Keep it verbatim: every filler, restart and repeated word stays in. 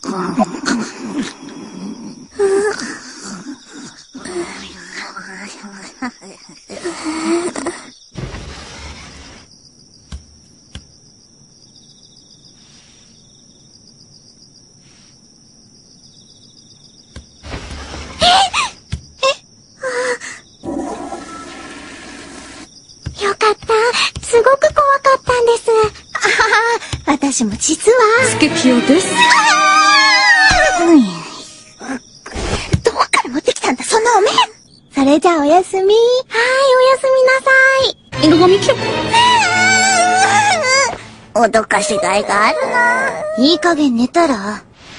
よかった。すごく怖かったんです。あはは、私も実は。 スケピオです。 どこから持ってきたんだ、そのお面。それじゃあおやすみ。はい、おやすみなさい。 犬神キャ脅かしがいがあるな。いい加減寝たら。